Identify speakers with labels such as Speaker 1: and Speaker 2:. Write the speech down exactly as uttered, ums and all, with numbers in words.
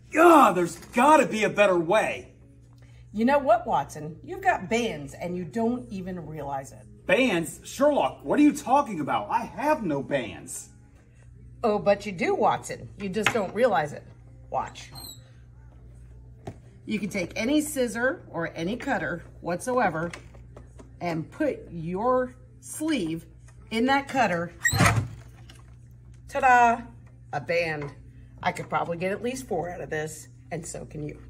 Speaker 1: God, there's gotta be a better way.
Speaker 2: You know what, Watson? You've got bands and you don't even realize it.
Speaker 1: Bands? Sherlock, what are you talking about? I have no bands.
Speaker 2: Oh, but you do, Watson. You just don't realize it. Watch. You can take any scissor or any cutter whatsoever and put your sleeve in that cutter. Ta-da! A band. I could probably get at least four out of this, and so can you.